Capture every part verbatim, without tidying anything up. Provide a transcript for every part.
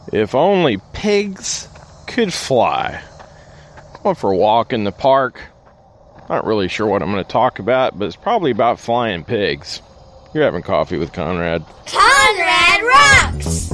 If only pigs could fly. Going for a walk in the park. Not really sure what I'm going to talk about, but it's probably about flying pigs. You're having coffee with Conrad. Conrad rocks!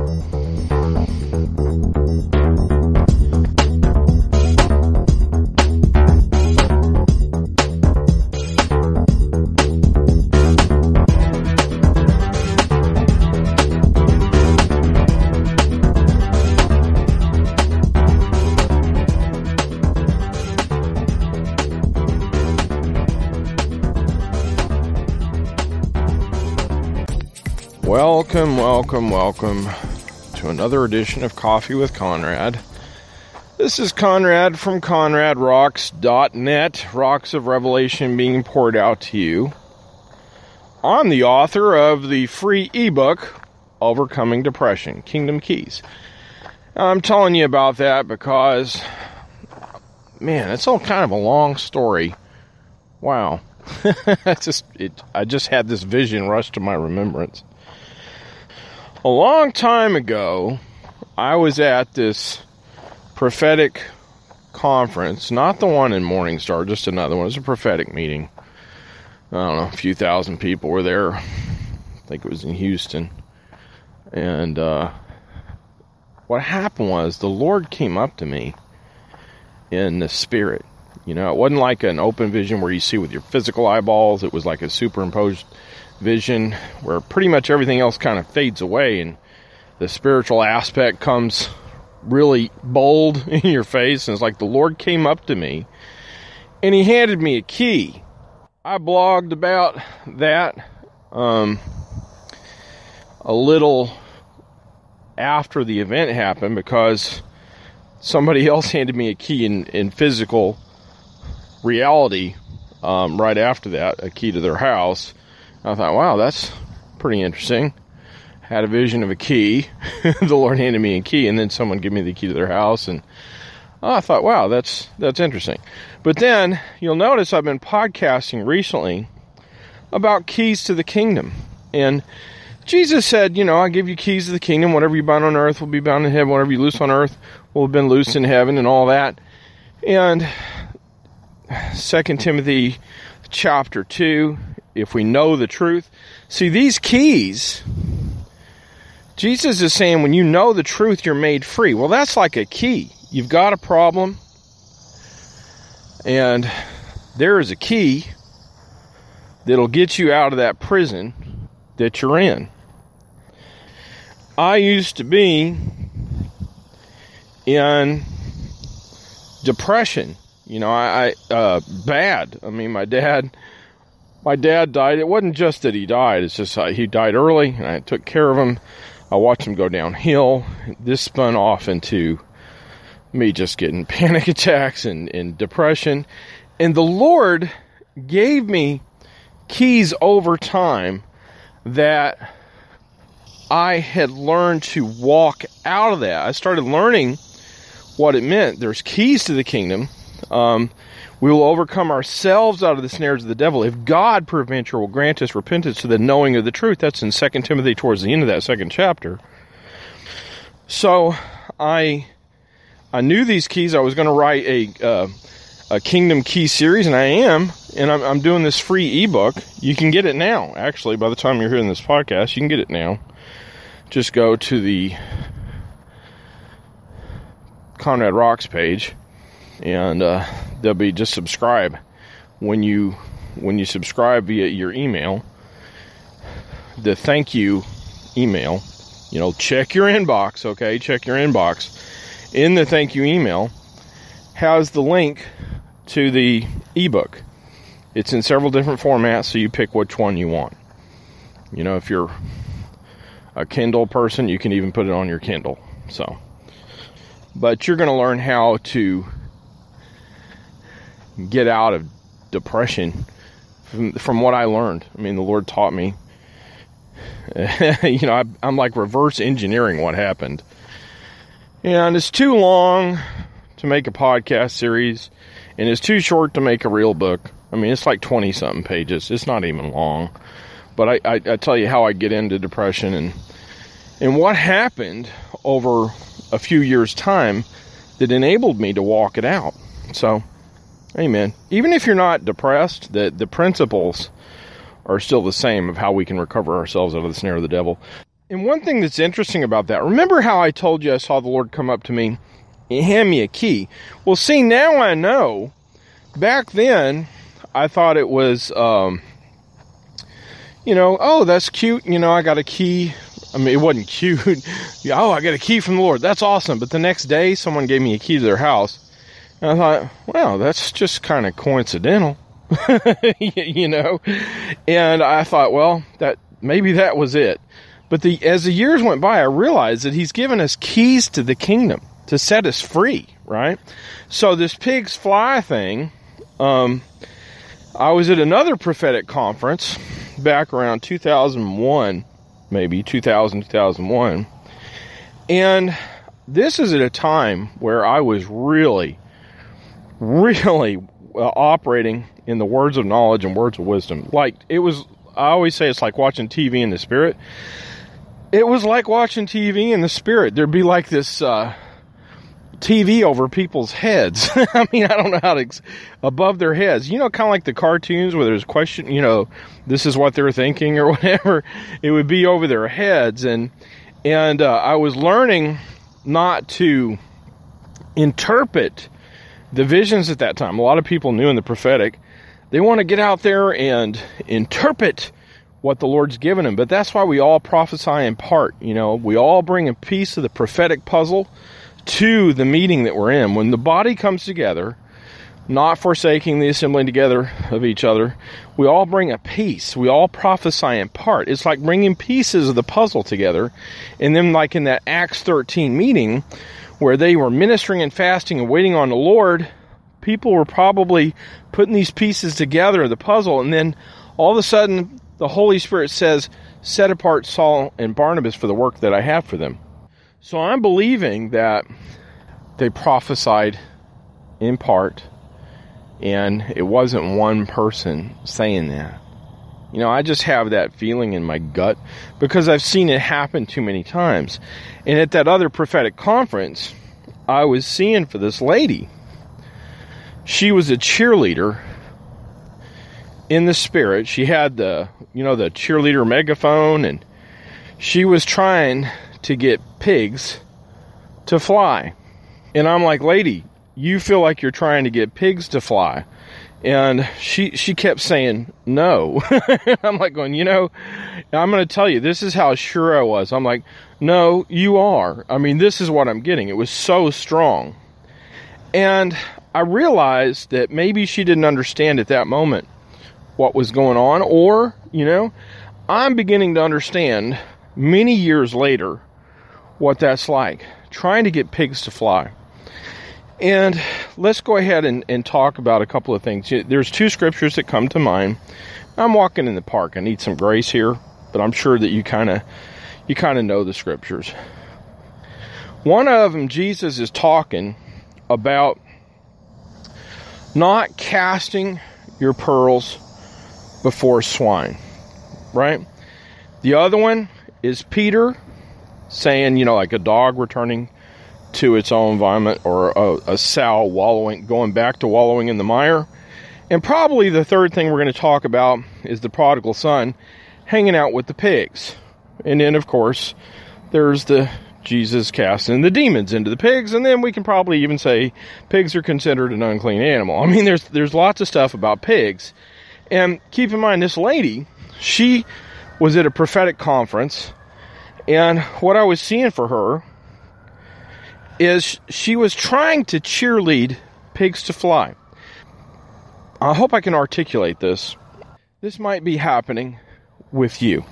Welcome, welcome, welcome to another edition of Coffee with Conrad. This is Conrad from Conrad Rocks dot net, Rocks of Revelation being poured out to you. I'm the author of the free ebook, Overcoming Depression, Kingdom Keys. I'm telling you about that because, man, it's all kind of a long story. Wow. it's just, it, I just had this vision rush to my remembrance. A long time ago, I was at this prophetic conference, not the one in Morningstar, just another one. It was a prophetic meeting. I don't know, a few thousand people were there. I think it was in Houston. And uh, what happened was the Lord came up to me in the spirit. You know, it wasn't like an open vision where you see with your physical eyeballs. It was like a superimposed vision where pretty much everything else kind of fades away and the spiritual aspect comes really bold in your face. And it's like the Lord came up to me and he handed me a key. I blogged about that um, a little after the event happened because somebody else handed me a key in, in physical reality um, right after that, a key to their house. I thought, wow, that's pretty interesting. Had a vision of a key. The Lord handed me a key, and then someone gave me the key to their house. And oh, I thought, wow, that's that's interesting. But then you'll notice I've been podcasting recently about keys to the kingdom. And Jesus said, you know, I give you keys to the kingdom. Whatever you bind on earth will be bound in heaven. Whatever you loose on earth will have been loosed in heaven, and all that. And Second Timothy chapter two, if we know the truth. See, these keys, Jesus is saying when you know the truth, you're made free. Well, that's like a key. You've got a problem, and there is a key that'll get you out of that prison that you're in. I used to be in depression. You know, I, I uh, bad. I mean, my dad... My dad died. It wasn't just that he died. It's just uh, he died early, and I took care of him. I watched him go downhill. This spun off into me just getting panic attacks and, and depression. And the Lord gave me keys over time that I had learned to walk out of that. I started learning what it meant. There's keys to the kingdom. Um... We will overcome ourselves out of the snares of the devil if God peradventure will grant us repentance to the knowing of the truth. That's in Second Timothy towards the end of that second chapter. So I I knew these keys. I was going to write a uh, a Kingdom Key series, and I am. And I'm, I'm doing this free ebook. You can get it now, actually. By the time you're hearing this podcast, you can get it now. Just go to the Conrad Rocks page. And uh, there'll be just subscribe. When you when you subscribe via your email, the thank you email, you know, check your inbox, okay? Check your inbox. In the thank you email has the link to the ebook. It's in several different formats, so you pick which one you want. You know, if you're a Kindle person, you can even put it on your Kindle. So, but you're going to learn how to get out of depression from, from what I learned. I mean, the Lord taught me. you know, I, I'm like reverse engineering what happened. And it's too long to make a podcast series, and it's too short to make a real book. I mean, it's like twenty-something pages. It's not even long. But I, I, I tell you how I get into depression, and And what happened over a few years' time that enabled me to walk it out. So, amen. Even if you're not depressed, the, the principles are still the same of how we can recover ourselves out of the snare of the devil. And one thing that's interesting about that, remember how I told you I saw the Lord come up to me and hand me a key? Well, see, now I know. Back then, I thought it was, um, you know, oh, that's cute. You know, I got a key. I mean, it wasn't cute. Oh, I got a key from the Lord. That's awesome. But the next day, someone gave me a key to their house. And I thought, well, that's just kind of coincidental, you know. And I thought, well, that maybe that was it. But the as the years went by, I realized that he's given us keys to the kingdom to set us free, right? So this pig's fly thing, um, I was at another prophetic conference back around two thousand one. Maybe two thousand, two thousand one. And this is at a time where I was really, really uh, operating in the words of knowledge and words of wisdom. Like, it was, I always say it's like watching T V in the spirit. It was like watching T V in the spirit. There'd be like this uh, T V over people's heads. I mean, I don't know how to, ex- above their heads. You know, kind of like the cartoons where there's a question, you know, this is what they're thinking or whatever. It would be over their heads. And, and uh, I was learning not to interpret the visions at that time. A lot of people knew in the prophetic, they want to get out there and interpret what the Lord's given them. But that's why we all prophesy in part. You know, we all bring a piece of the prophetic puzzle to the meeting that we're in. When the body comes together, not forsaking the assembling together of each other, we all bring a piece. We all prophesy in part. It's like bringing pieces of the puzzle together. And then like in that Acts thirteen meeting where they were ministering and fasting and waiting on the Lord, people were probably putting these pieces together of the puzzle. And then all of a sudden the Holy Spirit says, set apart Saul and Barnabas for the work that I have for them. So I'm believing that they prophesied in part, and it wasn't one person saying that. You know, I just have that feeling in my gut because I've seen it happen too many times. And at that other prophetic conference, I was seeing for this lady. She was a cheerleader in the spirit. She had the, you know, the cheerleader megaphone, and she was trying to get pigs to fly. And I'm like, lady, you feel like you're trying to get pigs to fly. And she she kept saying no. I'm like going, you know, I'm going to tell you, this is how sure I was. I'm like, no, you are. I mean, this is what I'm getting. It was so strong. And I realized that maybe she didn't understand at that moment what was going on. Or, you know, I'm beginning to understand many years later what that's like, trying to get pigs to fly. And let's go ahead and, and talk about a couple of things. There's two scriptures that come to mind. I'm walking in the park. I need some grace here, but I'm sure that you kind of you kind of know the scriptures. One of them, Jesus is talking about not casting your pearls before swine, right? The other one is Peter saying, you know, like a dog returning to its own environment, or a, a sow wallowing, going back to wallowing in the mire. And probably the third thing we're going to talk about is the prodigal son hanging out with the pigs. And then, of course, there's the Jesus casting the demons into the pigs. And then we can probably even say pigs are considered an unclean animal. I mean, there's there's lots of stuff about pigs. And keep in mind, this lady, she was at a prophetic conference. And what I was seeing for her is she was trying to cheerlead pigs to fly. I hope I can articulate this. This might be happening with you.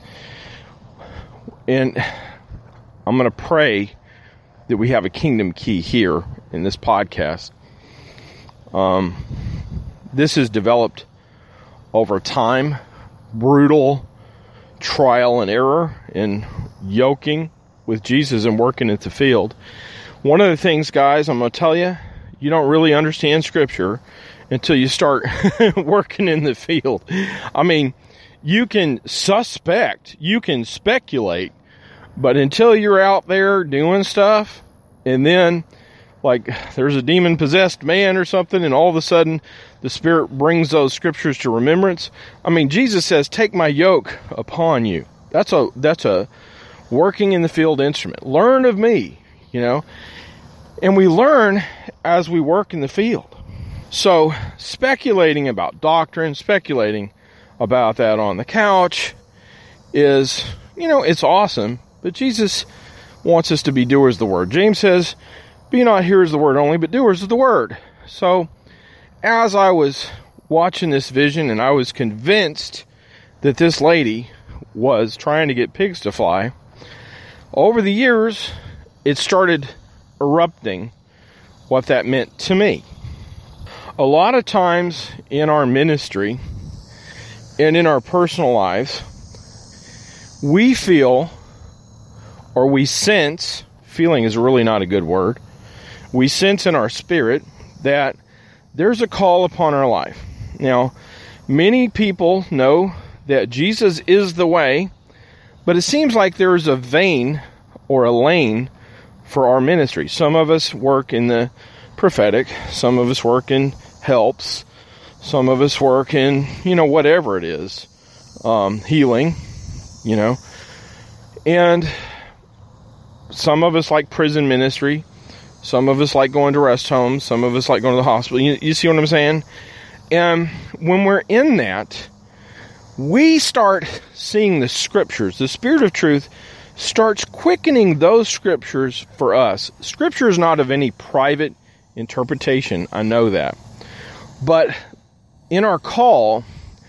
And I'm going to pray that we have a kingdom key here in this podcast. Um, this is developed over time, brutal trial and error in yoking with Jesus and working at the field. One of the things, guys, I'm going to tell you, you don't really understand Scripture until you start working in the field. I mean, you can suspect, you can speculate, But until you're out there doing stuff, and then, like, there's a demon-possessed man or something, and all of a sudden, the Spirit brings those scriptures to remembrance. I mean, Jesus says, take my yoke upon you. That's a, that's a working in the field instrument. Learn of me, you know. And we learn as we work in the field. So, speculating about doctrine, speculating about that on the couch is, you know, it's awesome. But Jesus wants us to be doers of the word. James says, be not hearers of the word only, but doers of the word. So, as I was watching this vision, and I was convinced that this lady was trying to get pigs to fly, over the years, it started erupting what that meant to me. A lot of times in our ministry and in our personal lives, we feel, or we sense, feeling is really not a good word, we sense in our spirit that there's a call upon our life. Now, many people know that Jesus is the way, but it seems like there's a vein or a lane for our ministry. Some of us work in the prophetic, some of us work in helps, some of us work in, you know, whatever it is, um, healing, you know, and some of us like prison ministry, some of us like going to rest homes, some of us like going to the hospital. You, you see what I'm saying? And when we're in that, we start seeing the scriptures. The Spirit of truth starts quickening those scriptures for us. Scripture is not of any private interpretation. I know that. But in our call,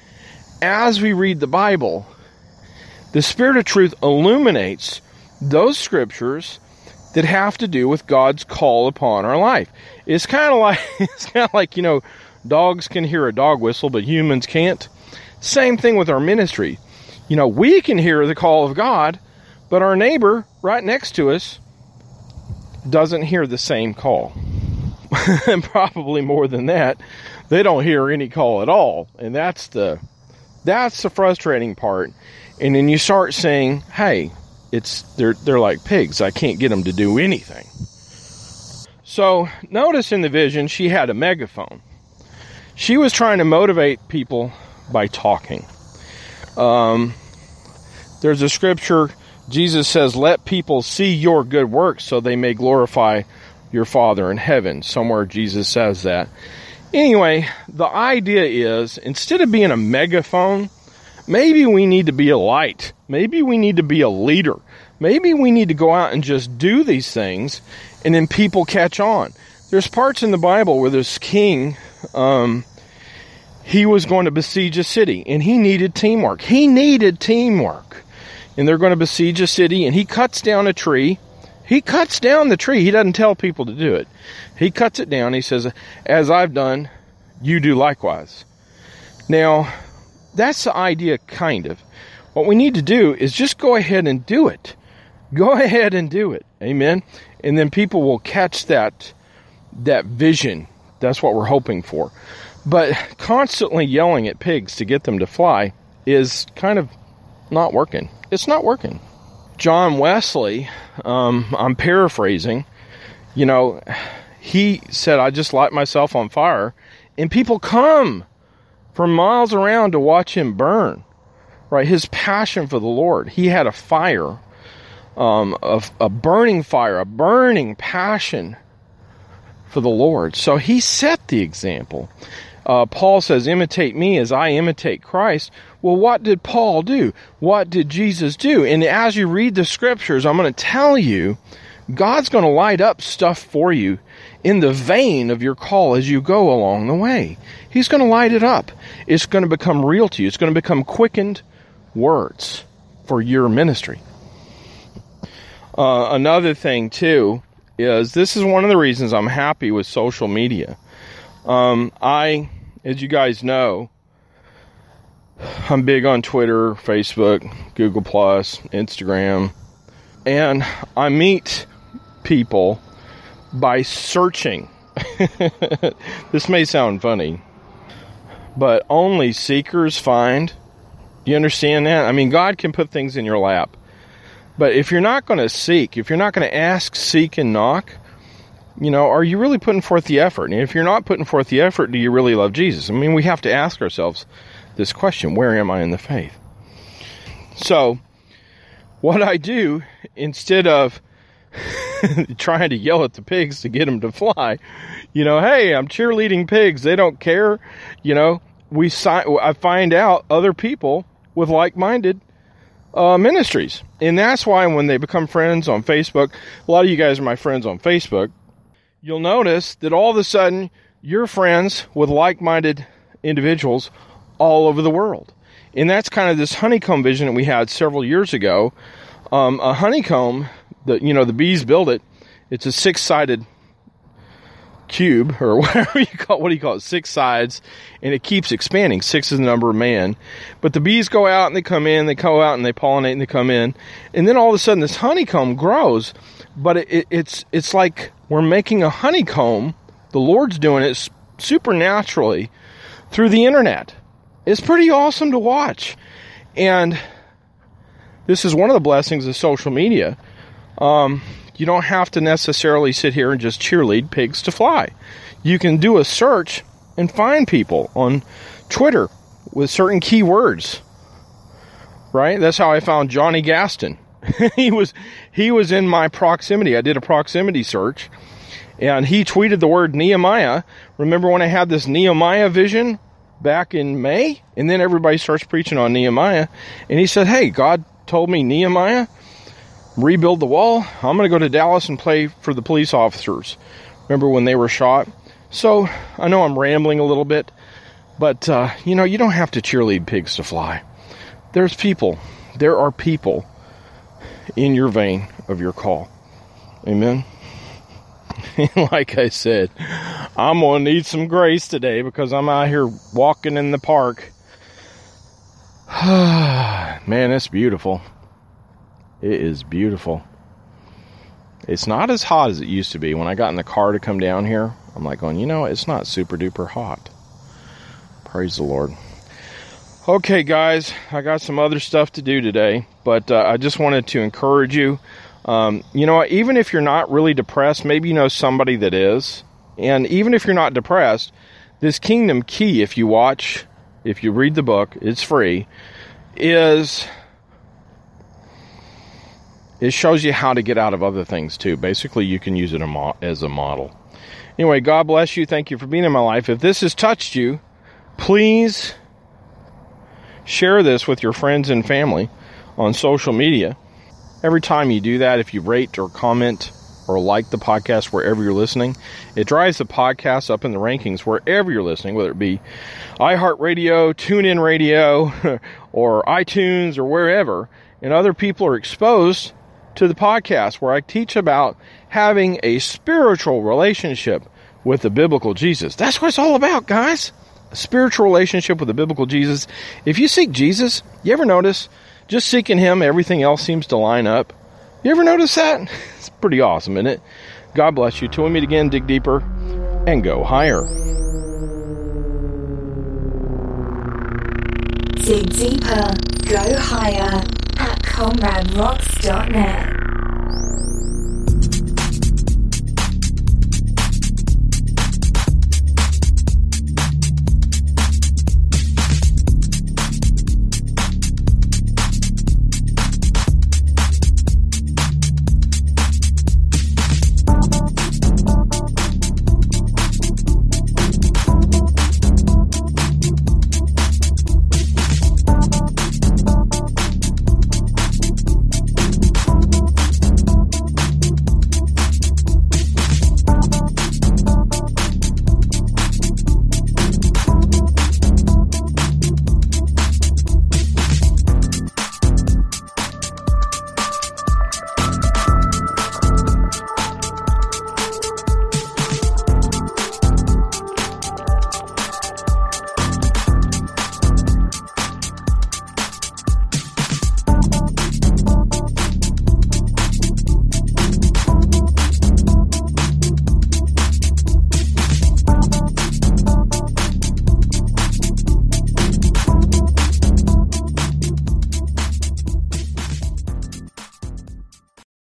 as we read the Bible, the Spirit of truth illuminates those scriptures that have to do with God's call upon our life. It's kind of like, it's kind of like, you know, dogs can hear a dog whistle, but humans can't. Same thing with our ministry. You know, we can hear the call of God, but our neighbor right next to us doesn't hear the same call. And probably more than that, they don't hear any call at all. And that's the that's the frustrating part. And then you start saying, hey, it's they're they're like pigs. I can't get them to do anything. So notice in the vision, she had a megaphone. She was trying to motivate people by talking. Um, there's a scripture, Jesus says, let people see your good works so they may glorify your Father in heaven. Somewhere Jesus says that. Anyway, the idea is, instead of being a megaphone, maybe we need to be a light. Maybe we need to be a leader. Maybe we need to go out and just do these things, and then people catch on. There's parts in the Bible where this king, um, he was going to besiege a city, and he needed teamwork. He needed teamwork. And they're going to besiege a city, and he cuts down a tree. He cuts down the tree. He doesn't tell people to do it. He cuts it down. He says, as I've done, you do likewise. Now, that's the idea, kind of. What we need to do is just go ahead and do it. Go ahead and do it. Amen? And then people will catch that, that vision. That's what we're hoping for. But constantly yelling at pigs to get them to fly is kind of not working. It's not working. John Wesley, um, I'm paraphrasing, you know, he said, I just light myself on fire, and people come from miles around to watch him burn, right? His passion for the Lord. He had a fire, um, a, a burning fire, a burning passion for the Lord. So he set the example. Uh, Paul says, imitate me as I imitate Christ. Well, what did Paul do? What did Jesus do? And as you read the scriptures, I'm going to tell you, God's going to light up stuff for you in the vein of your call as you go along the way. He's going to light it up. It's going to become real to you. It's going to become quickened words for your ministry. Uh, another thing, too, is this is one of the reasons I'm happy with social media. Um, I, as you guys know, I'm big on Twitter, Facebook, Google Plus, Instagram, and I meet people by searching. This may sound funny, but only seekers find. Do you understand that? I mean, God can put things in your lap But if you're not going to seek, if you're not going to ask, seek, and knock, you know, are you really putting forth the effort? And if you're not putting forth the effort, do you really love Jesus? I mean, we have to ask ourselves this question: where am I in the faith? So, what I do, instead of trying to yell at the pigs to get them to fly, you know, hey, I'm cheerleading pigs, they don't care, you know, we si- I find out other people with like-minded uh, ministries. And that's why when they become friends on Facebook, a lot of you guys are my friends on Facebook, you'll notice that all of a sudden you're friends with like-minded individuals all over the world. And that's kind of this honeycomb vision that we had several years ago. Um, a honeycomb, the you know, the bees build it. It's a six-sided cube, or whatever you call, what do you call it? Six sides, and it keeps expanding. Six is the number of man. But the bees go out and they come in, they go out and they pollinate and they come in, and then all of a sudden this honeycomb grows. But it, it, it's it's like we're making a honeycomb. The Lord's doing it supernaturally through the internet. It's pretty awesome to watch, and this is one of the blessings of social media. Um, you don't have to necessarily sit here and just cheerlead pigs to fly. You can do a search and find people on Twitter with certain keywords, right? That's how I found Johnny Gaston. he was he was in my proximity. I did a proximity search, and he tweeted the word Nehemiah. Remember when I had this Nehemiah vision back in May? And then everybody starts preaching on Nehemiah, and he said, hey, God told me, Nehemiah, rebuild the wall. I'm going to go to Dallas and play for the police officers. Remember when they were shot? So I know I'm rambling a little bit, but uh, you know, you don't have to cheerlead pigs to fly. There's people. There are people in your vein of your call. Amen. Like I said, I'm going to need some grace today because I'm out here walking in the park. Man, it's beautiful. It is beautiful. It's not as hot as it used to be. When I got in the car to come down here, I'm like going, you know, it's not super duper hot. Praise the Lord. Okay, guys, I got some other stuff to do today, but uh, I just wanted to encourage you. Um, you know, even if you're not really depressed, maybe you know somebody that is. And even if you're not depressed, this Kingdom Key, if you watch, if you read the book, it's free, is... it shows you how to get out of other things too. Basically, you can use it as a model. Anyway, God bless you. Thank you for being in my life. If this has touched you, please share this with your friends and family on social media. Every time you do that, if you rate or comment or like the podcast wherever you're listening, it drives the podcast up in the rankings wherever you're listening, whether it be iHeartRadio, TuneIn Radio, or iTunes, or wherever. And other people are exposed to the podcast where I teach about having a spiritual relationship with the biblical Jesus. That's what it's all about, guys. A spiritual relationship with the biblical Jesus. If you seek Jesus, you ever notice just seeking him, everything else seems to line up? You ever notice that? It's pretty awesome, isn't it? God bless you. Till we meet again, dig deeper and go higher. Dig deeper, go higher at comrade rocks dot net.